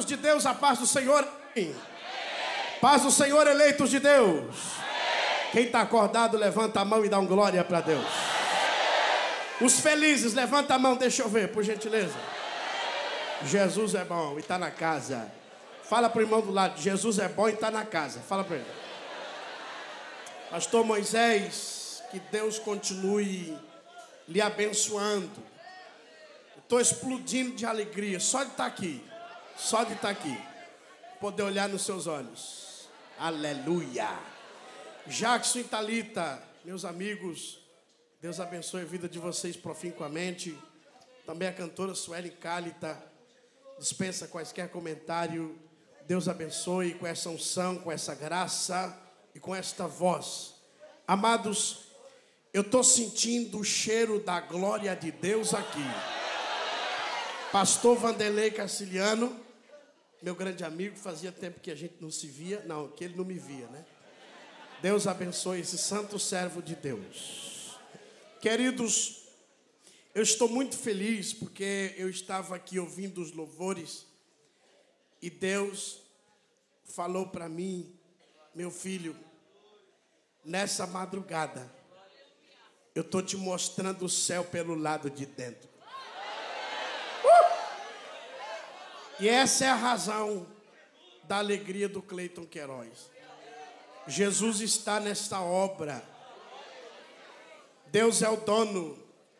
de Deus, a paz do Senhor. Paz do Senhor, eleitos de Deus. Quem está acordado, levanta a mão e dá um glória para Deus. Os felizes, levanta a mão, deixa eu ver, por gentileza. Jesus é bom e está na casa. Fala para o irmão do lado, Jesus é bom e está na casa. Fala para ele. Pastor Moisés, que Deus continue lhe abençoando. Estou explodindo de alegria, só de estar aqui. Só de estar aqui. Poder olhar nos seus olhos. Aleluia. Jackson e Thalita, meus amigos, Deus abençoe a vida de vocês proficuamente. Também a cantora Sueli Cálita, dispensa quaisquer comentário. Deus abençoe com essa unção, com essa graça e com esta voz. Amados, eu estou sentindo o cheiro da glória de Deus aqui. Pastor Vanderlei Castiliano, meu grande amigo, fazia tempo que a gente não se via, não, que ele não me via, né? Deus abençoe esse santo servo de Deus. Queridos, eu estou muito feliz porque eu estava aqui ouvindo os louvores e Deus falou para mim, meu filho, nessa madrugada, eu estou te mostrando o céu pelo lado de dentro. E essa é a razão da alegria do Cleiton Queiroz. Jesus está nesta obra. Deus é o dono.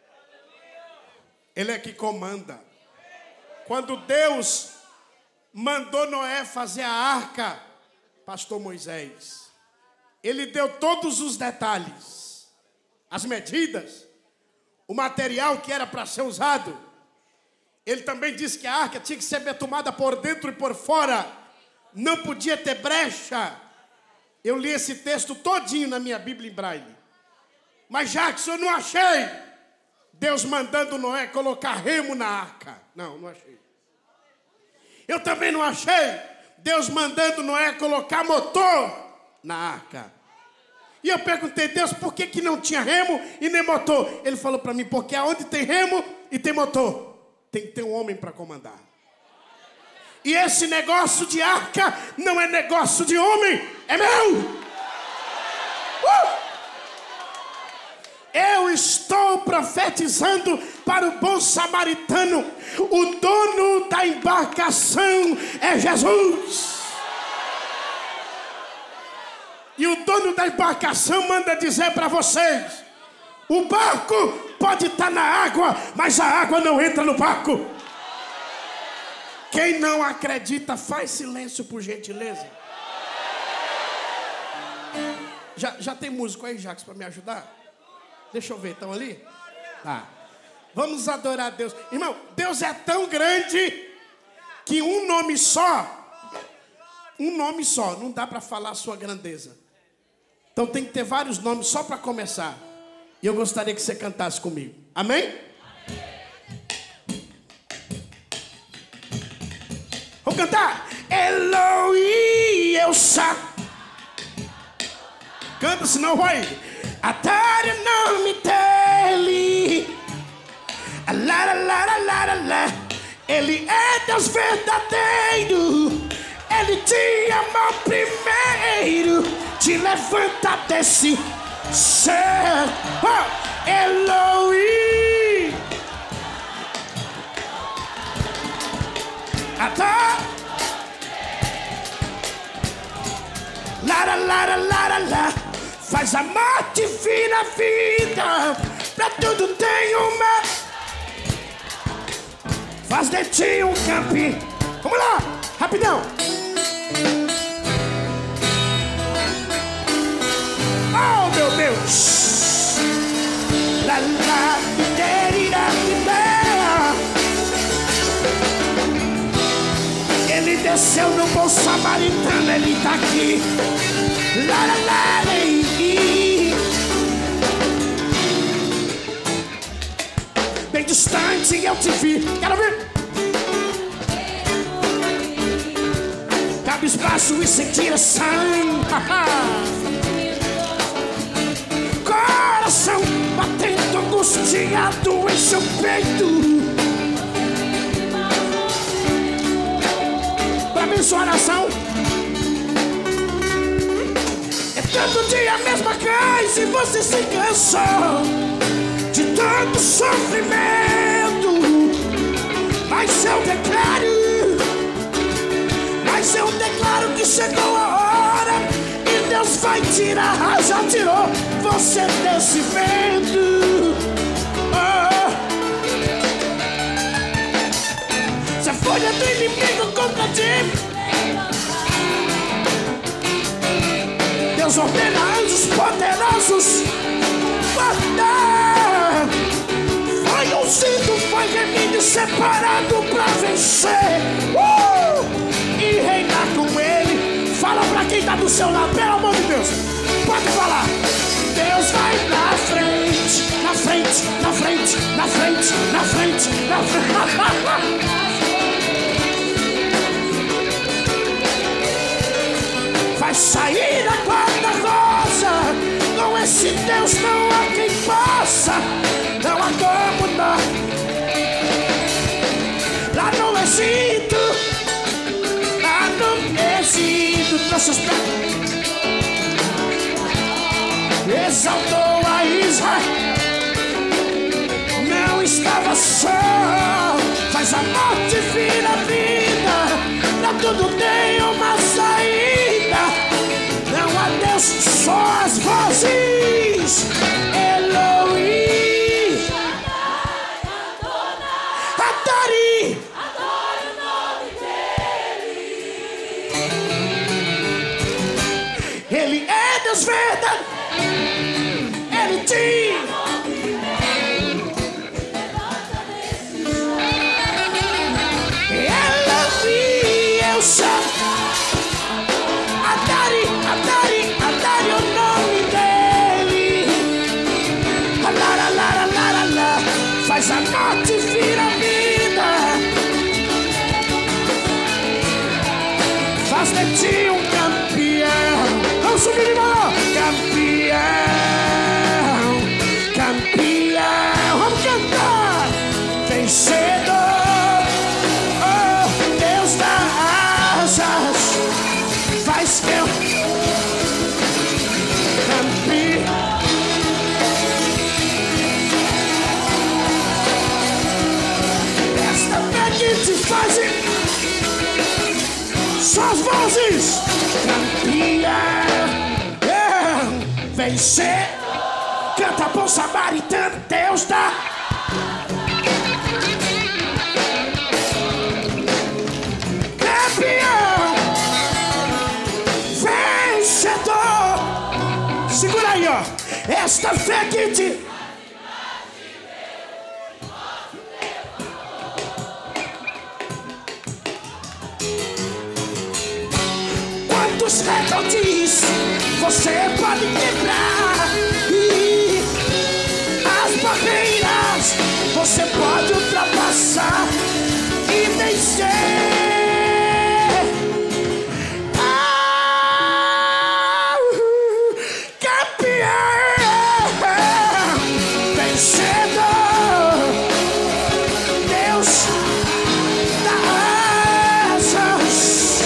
Ele é que comanda. Quando Deus mandou Noé fazer a arca, pastor Moisés, ele deu todos os detalhes, as medidas, o material que era para ser usado. Ele também disse que a arca tinha que ser betumada por dentro e por fora. Não podia ter brecha. Eu li esse texto todinho na minha Bíblia em Braille. Mas Jackson, eu não achei Deus mandando Noé colocar remo na arca. Não achei. Eu também não achei Deus mandando Noé colocar motor na arca. E eu perguntei, Deus, por que não tinha remo e nem motor? Ele falou para mim, porque aonde tem remo e tem motor, tem que ter um homem para comandar. E esse negócio de arca não é negócio de homem, é meu. Eu estou profetizando para o bom samaritano. O dono da embarcação é Jesus. E o dono da embarcação manda dizer para vocês: o barco pode estar na água, mas a água não entra no barco. Quem não acredita, faz silêncio, por gentileza. Já tem músico aí, Jacques, para me ajudar? Deixa eu ver, estão ali? Tá. Vamos adorar a Deus. Irmão, Deus é tão grande que um nome só, não dá para falar a sua grandeza. Então tem que ter vários nomes só para começar. E eu gostaria que você cantasse comigo. Amém? Vamos cantar. Eloi, eu sa. Canta, senão vai. Atare nome dele. Ele é Deus verdadeiro. Ele te amou primeiro. Te levanta desse céu. Oh, Eloi. Atá. Lá. Faz a morte vir a vida. Pra tudo tem uma. Faz de ti um campinho. Vamos lá, rapidão. Oh, meu Deus. Ele desceu no bom samaritano, ele tá aqui. Bem distante eu te vi. Quero ver. Cabisbaixo e sem direção. Coração batendo angustiado em seu peito. abençoar a nação. É tanto dia a mesma coisa e você se cansou de tanto sofrimento. Mas eu declaro que chegou a hora e Deus vai tirar, já tirou você desse vento. Se a folha do inimigo contra ti, Deus ordena anjos poderosos. Foi ungido, foi remido e separado pra vencer e reinar com ele. Fala pra quem tá do seu lado, pelo amor de Deus. Pode falar. Deus vai na frente, na frente, na frente, na frente, na frente, na frente. Vai sair da quarta rosa. Com esse Deus não há quem possa. Não há como não. Lá no Egito, trouxe os pés, exaltou a Israel. Não estava só, faz a morte vir a vida. Pra tudo tem uma saída. Não há Deus, só as vozes. Elohim, Adore. Ele é Deus verdade. Ele tinha. Ela via o céu. Adore o nome dele. Lá. Faz a morte vir a vida. Faz de ti um campeão. Vamos subir de novo. Campeão, vamos cantar. Vencedor, oh Deus das asas, faz que eu campeão. Esta fé que te faz só as vozes. Campeão, vencer. Canta bom samaritano, Deus dá. Campeão, vencedor. Segura aí, ó. Esta fé que te... Quantos recordes você pode quebrar? E as barreiras você pode ultrapassar e vencer. Campeão, vencedor, Deus das asas.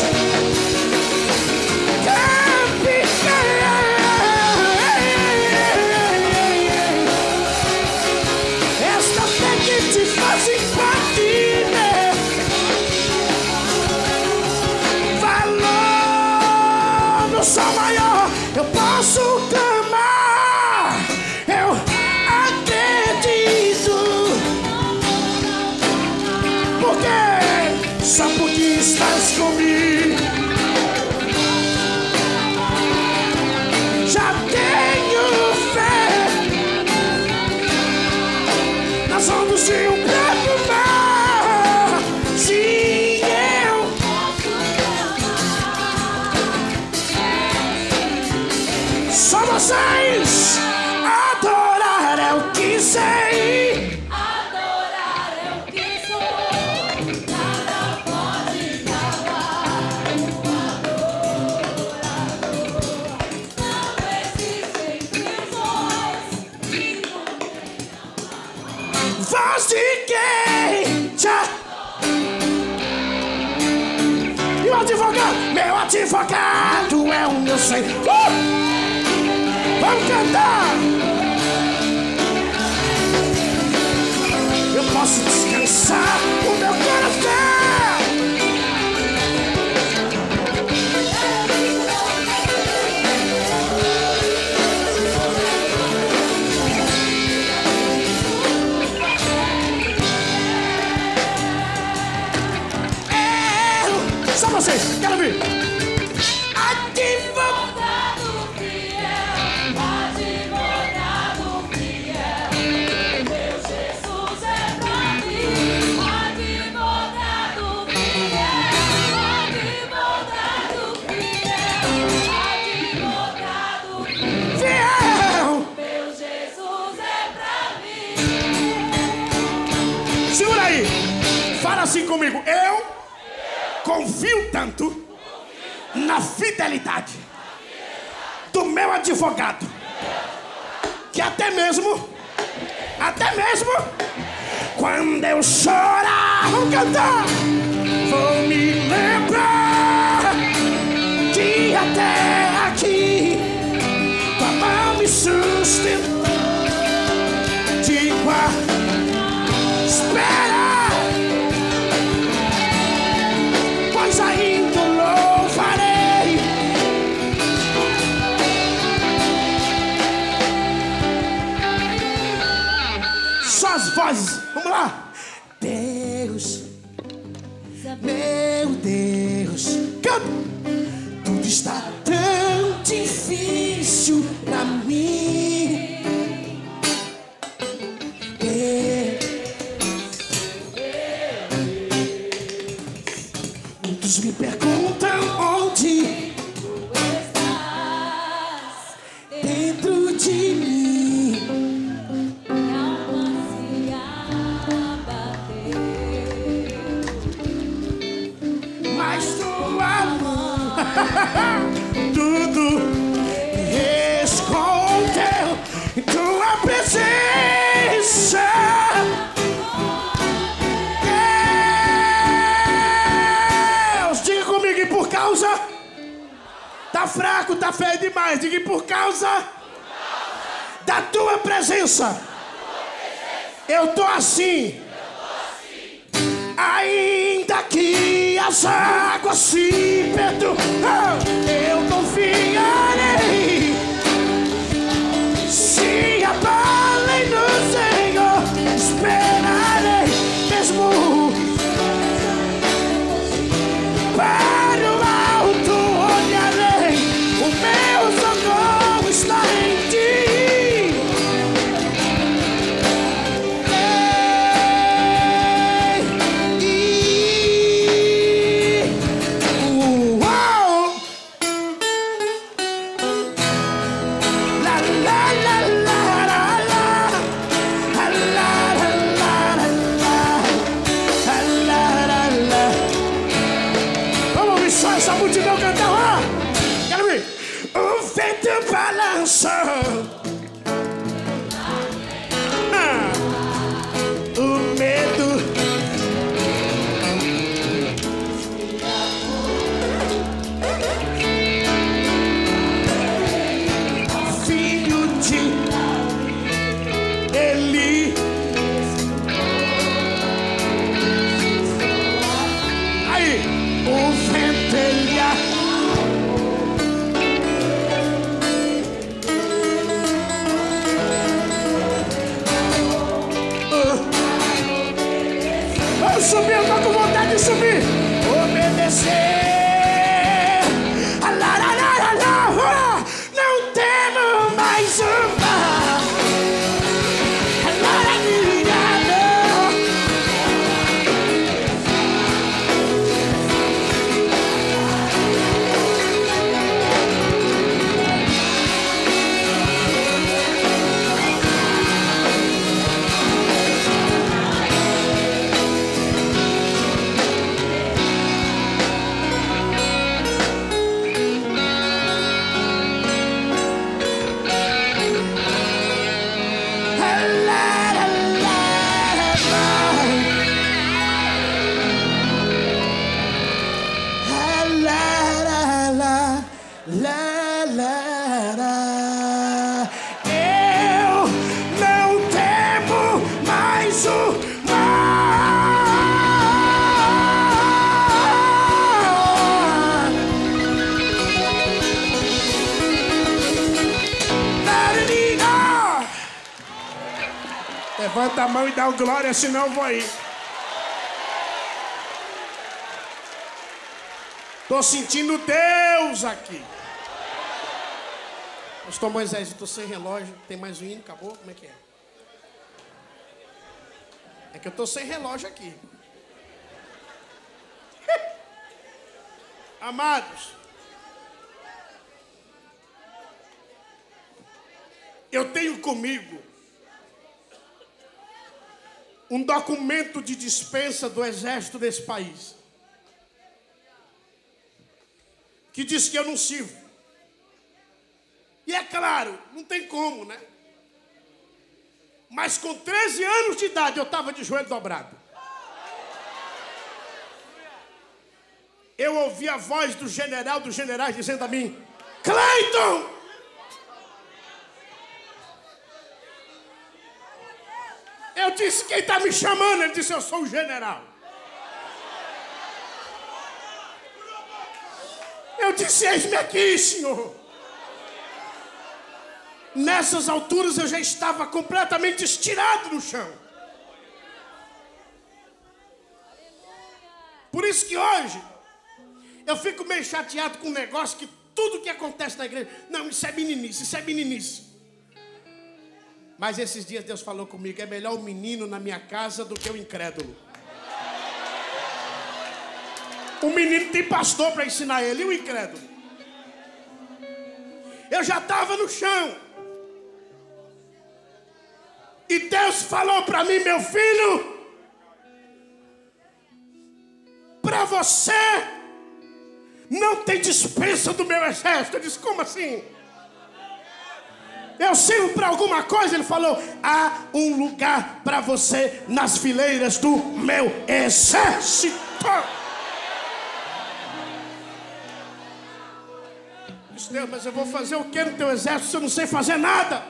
Sou maior, eu posso clamar, eu acredito. Porque só porque estás comigo, já tenho fé nas ondas de um grande mar. Sim, eu só vocês. Adorar é o que sei. Adorar é o que sou. Nada pode calar o adorador. Não existem prisões que não tenham Voz de quem já. E o advogado é o meu Senhor. Vamos cantar. Eu posso descansar o meu coração. Só vocês, quero ver. Advogado fiel, advogado fiel, meu Jesus é pra mim. Advogado fiel, advogado fiel, advogado Fiel. meu Jesus é pra mim. Segura aí. Fala assim comigo. Eu confio tanto na fidelidade do meu advogado que até mesmo quando eu chorar, vamos cantar, vou me lembrar que até aqui tua mão me sustentou. Digo espera, pois ainda louvarei. Só as vozes, vamos lá. Deus, meu Deus, canta. Tudo está tão difícil pra mim. Muitos me perguntam onde Estás dentro de mim. minha alma se abateu. Mas tua mão tudo escondeu em tua presença. Deus, diga comigo, e por causa, tá fraco, tá feio demais, diga, e por causa da tua presença, eu tô assim. Ainda que as águas se perdoam, eu confiarei. Se abalem no Senhor, esperarei mesmo. Para o alto olharei, o meu socorro está em ti. Essa multidão canta lá. Quero ver. O vento balança. O medo. Filho de Eli. Aí. O vento ele vamos subir, eu tô com vontade de subir. Obedecer. Não temo mais o mal. Levanta a mão e dá um glória, senão eu vou ir. Tô sentindo Deus aqui. Pastor Moisés, eu tô sem relógio. Tem mais um hino? Acabou? Como é que é? É que eu tô sem relógio aqui. Amados, eu tenho comigo um documento de dispensa do exército desse país, que diz que eu não sirvo. E é claro, não tem como, né? Mas com 13 anos de idade eu estava de joelho dobrado. Eu ouvi a voz do general dos generais dizendo a mim: Cleiton! Eu disse: quem está me chamando? Ele disse: eu sou o general. Eu disse: eis-me aqui, senhor. Nessas alturas eu já estava completamente estirado no chão. Por isso que hoje eu fico meio chateado com um negócio que tudo que acontece na igreja, não, isso é meninice, isso é meninice. Mas esses dias Deus falou comigo: é melhor o menino na minha casa do que o incrédulo. O menino tem pastor para ensinar ele, e o incrédulo? Eu já estava no chão. E Deus falou para mim: meu filho, para você não tem dispensa do meu exército. Eu disse: como assim? Eu sirvo para alguma coisa? Ele falou: há um lugar para você nas fileiras do meu exército. Eu disse: Deus, mas eu vou fazer o que no teu exército se eu não sei fazer nada?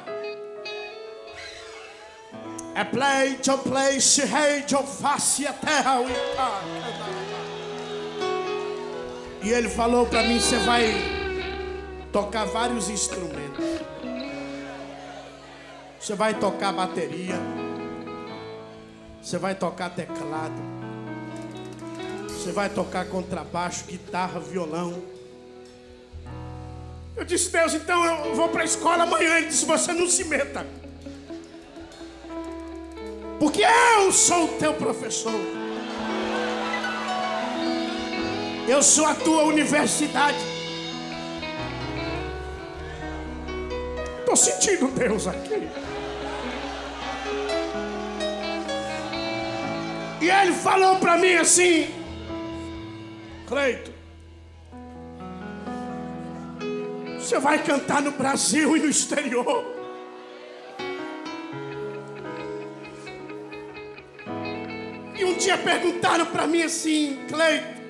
É pleite, oh place, rei, oh face a terra. E ele falou para mim: você vai tocar vários instrumentos. Você vai tocar bateria. Você vai tocar teclado. Você vai tocar contrabaixo, guitarra, violão. Eu disse: Deus, então eu vou para a escola amanhã. Ele disse: você não se meta, porque eu sou o teu professor. Eu sou a tua universidade. Estou sentindo Deus aqui. E ele falou para mim assim: Cleiton, você vai cantar no Brasil e no exterior. E um dia perguntaram para mim assim: Cleiton,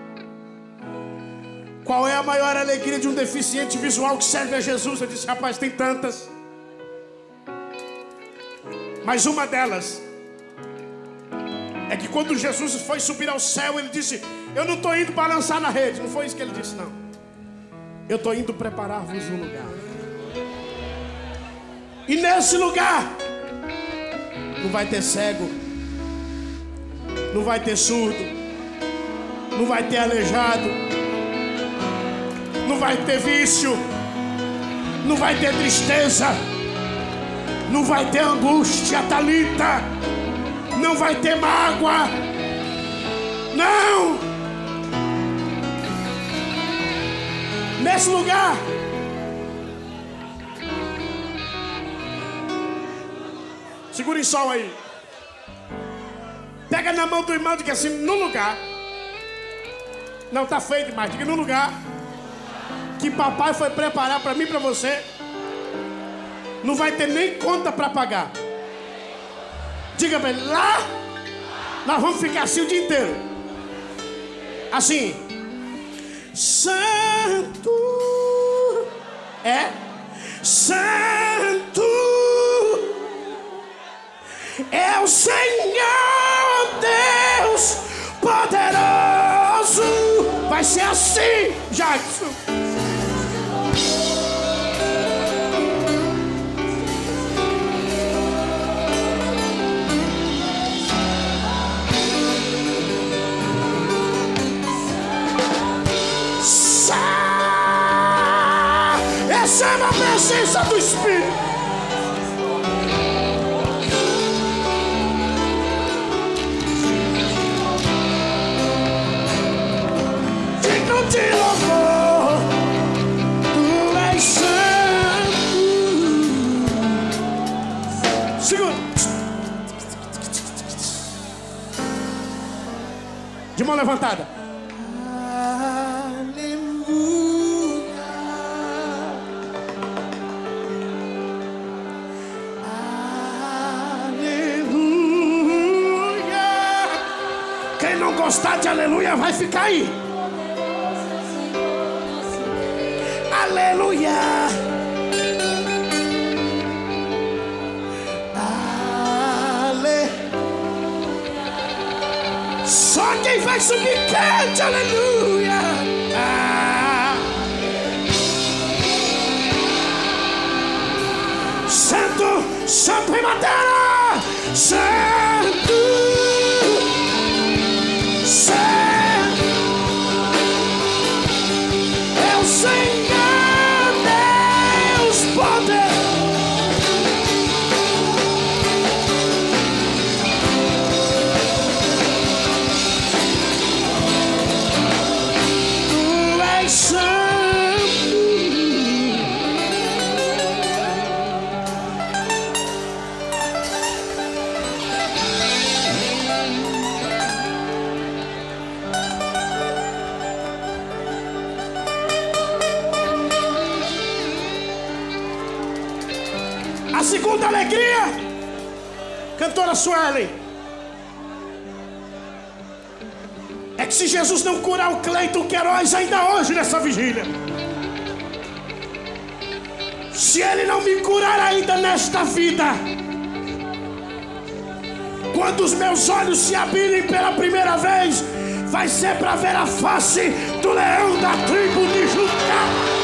qual é a maior alegria de um deficiente visual que serve a Jesus? Eu disse: rapaz, tem tantas. Mas uma delas é que quando Jesus foi subir ao céu, ele disse: eu não estou indo balançar na rede. Não foi isso que ele disse, não. Eu estou indo preparar-vos um lugar. E nesse lugar não vai ter cego, não vai ter surdo, não vai ter aleijado, não vai ter vício, não vai ter tristeza, não vai ter angústia, Talita, não vai ter mágoa. Não! Nesse lugar segura em sol aí. Pega na mão do irmão e diga assim: no lugar. Não, tá feio demais. Diga: no lugar que papai foi preparar para mim e para você, não vai ter nem conta para pagar. Diga para ele: lá nós vamos ficar assim o dia inteiro. Assim: santo, santo é o Senhor Deus poderoso. Vai ser assim, Jackson. presença do Espírito. Digno de louvor, tu és santo. Segura. De mão levantada. Gostar de aleluia, vai ficar aí. Aleluia. Só quem vai subir cante aleluia. Santo, santo em madeira. Santo. É o Senhor Deus poderoso. Tu és santo. A segunda alegria, cantora Suelen, é que se Jesus não curar o Cleiton Queiroz ainda hoje nessa vigília, se Ele não me curar ainda nesta vida, quando os meus olhos se abrirem pela primeira vez, vai ser para ver a face do leão da tribo de Judá.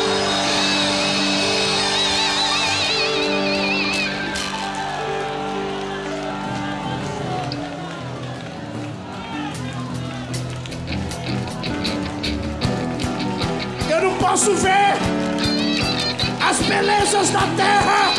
Eu não posso ver as belezas da terra.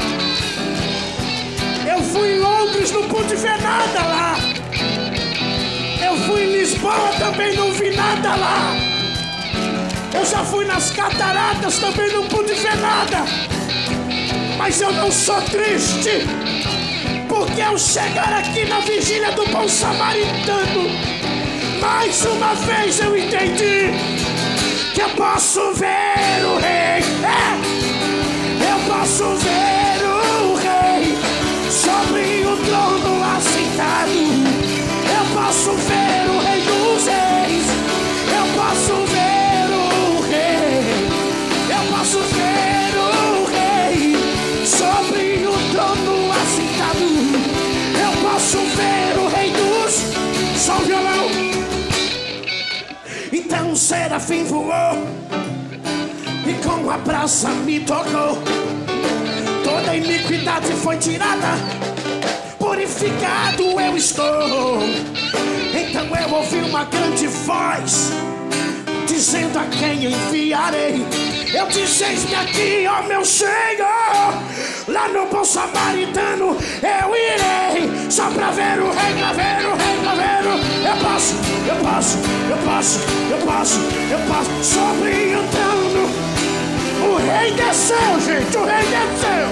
Eu fui em Londres, não pude ver nada lá. Eu fui em Lisboa, também não vi nada lá. Eu já fui nas cataratas, também não pude ver nada. Mas eu não sou triste, porque ao chegar aqui na vigília do Bom Samaritano, mais uma vez eu entendi que eu posso ver o Rei. Eu posso ver o Rei sobre o trono assentado. Eu posso ver o Rei dos Reis. Eu posso ver o Rei. Eu posso ver o Rei sobre o trono assentado. Eu posso ver o Rei dos... Só o violão. Então o serafim voou e com a braça me tocou. Toda iniquidade foi tirada, purificado eu estou. Então eu ouvi uma grande voz dizendo: a quem enviarei? Eu disse: eis-me aqui, ó meu Senhor. Lá no Bom Samaritano eu irei, só pra ver o Rei, pra ver o Rei, pra ver o... Eu posso, eu posso, eu posso, eu posso, eu posso. Sobre o trono o Rei desceu, gente, o Rei desceu.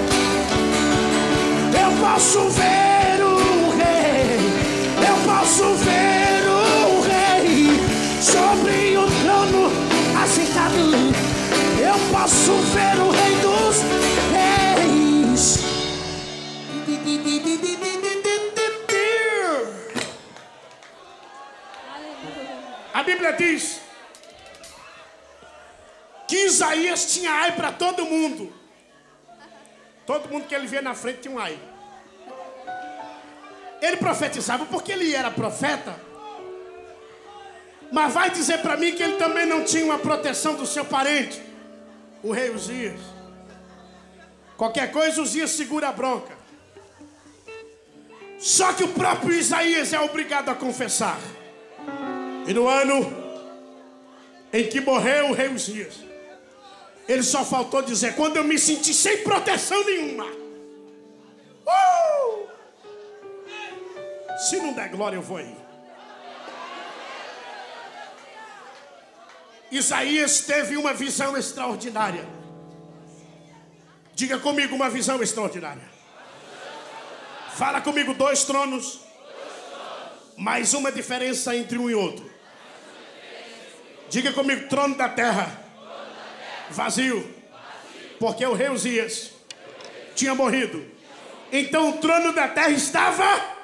Eu posso ver o Rei, eu posso ver o Rei sobre o trono assentado. Eu posso ver o Rei dos Reis. A Bíblia diz que Isaías tinha ai para todo mundo. Todo mundo que ele via na frente tinha um ai. Ele profetizava porque ele era profeta. Mas vai dizer para mim que ele também não tinha uma proteção do seu parente, o rei Uzias. Qualquer coisa, Uzias segura a bronca. Só que o próprio Isaías é obrigado a confessar. E no ano em que morreu o rei Uzias, Ele só faltou dizer: quando eu me senti sem proteção nenhuma. Se não der glória, eu vou aí. Isaías teve uma visão extraordinária. Diga comigo, uma visão extraordinária. Fala comigo, 2 tronos. Mais uma diferença entre um e outro. Diga comigo, trono da terra. Vazio. Porque o rei Uzias tinha morrido. Então o trono da terra estava.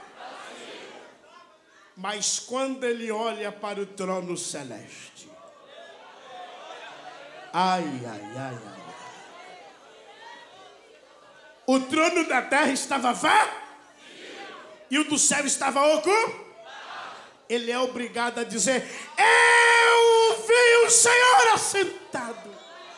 Mas quando ele olha para o trono celeste. Ai, ai, ai, ai. O trono da terra estava vazio. E o do céu estava ocupado. Ele é obrigado a dizer: eu vi o Senhor assentado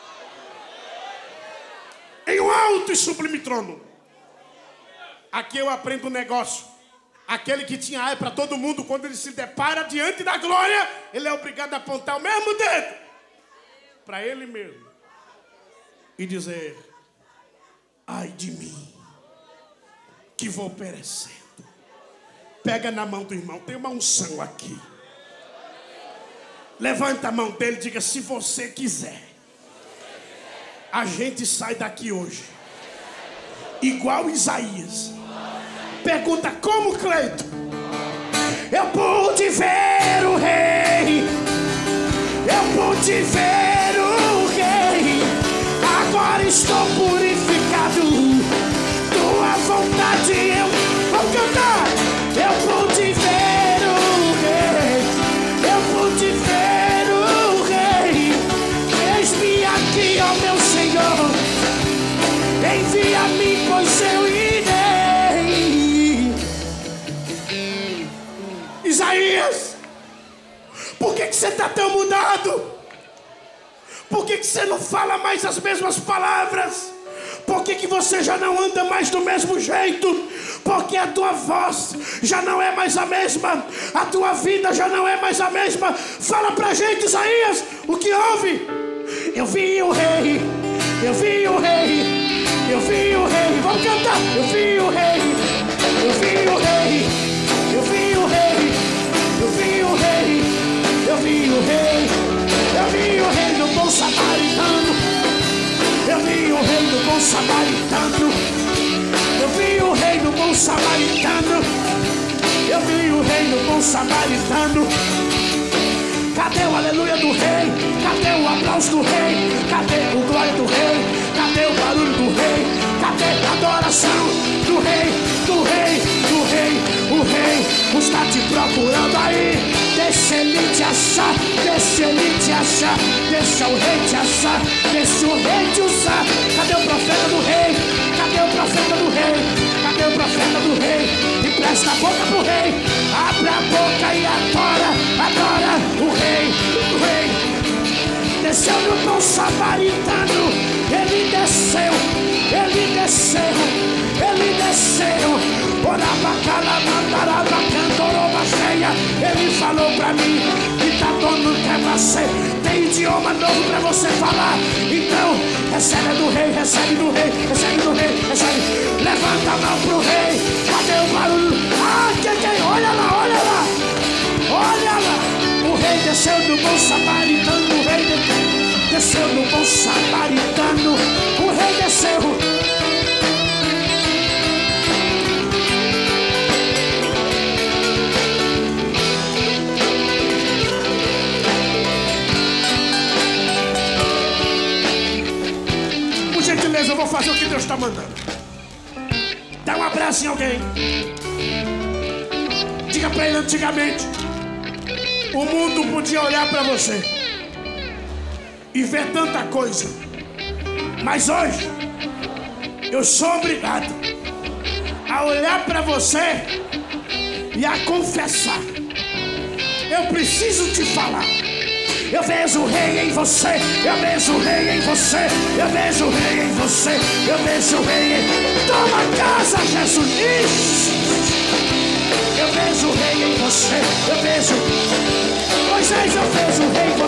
em um alto e sublime trono. Aqui eu aprendo um negócio. Aquele que tinha ai para todo mundo, quando ele se depara diante da glória, ele é obrigado a apontar o mesmo dedo para ele mesmo e dizer: ai de mim, que vou perecendo. Pega na mão do irmão, tem uma unção aqui. Levanta a mão dele e diga: se você quiser, a gente sai daqui hoje igual Isaías. Pergunta: como, Cleito? Eu pude ver o rei. Eu pude ver o rei. Agora estou purificado. Tua vontade eu vou cantar. Eu pude ver o rei. Eu pude ver o rei. Eis-me aqui, ó meu Senhor. Envia-me, pois eu irei. Isaías, por que você está tão mudado? Por que você não fala mais as mesmas palavras? Por que você já não anda mais do mesmo jeito? Porque a tua voz já não é mais a mesma. A tua vida já não é mais a mesma. Fala pra gente, Isaías, o que houve? Eu vi o rei. Eu vi o rei. Eu vi o rei. Vamos cantar. Eu vi o rei. Eu vi o rei. Eu vi o rei. Eu vi o rei. Eu vi o rei. Eu vi o rei do bom samaritano. Eu vi o rei do bom samaritano. Eu vi o rei do bom samaritano. Eu vi o rei do bom samaritano. Cadê o aleluia do rei? Cadê o aplauso do rei? Cadê o glória do rei? Cadê o barulho do rei? Cadê a adoração do rei? Do rei, do rei. O rei está te procurando aí. Deixa ele te achar. Deixa ele te achar. Deixa o rei te achar. Deixa o rei te usar. Cadê o profeta do rei? Cadê o profeta do rei? Cadê o profeta do rei? Empresta a boca pro rei. Abre a boca e adora. Adora o rei. O rei desceu no bom samaritano. Ele desceu. Ele desceu. Ele desceu. Ele falou pra mim que tá todo quer você. Tem idioma novo pra você falar. Então, recebe do rei, recebe do rei, recebe do rei, recebe. Levanta a mão pro rei. Cadê o barulho? Ah, quem? Olha lá, olha lá. Olha lá. O rei desceu do bom samaritano. O rei desceu do bom samaritano. O rei desceu. Eu vou fazer o que Deus está mandando. Dá um abraço em alguém. Diga para ele: antigamente o mundo podia olhar para você e ver tanta coisa, mas hoje eu sou obrigado a olhar para você e a confessar. Eu preciso te falar. Eu vejo o rei em você. Eu vejo o rei em você. Eu vejo o rei em você. Eu vejo o rei em... Toma casa, Jesus. Eu vejo o rei em você. Eu vejo... Moisés, eu vejo o rei em você.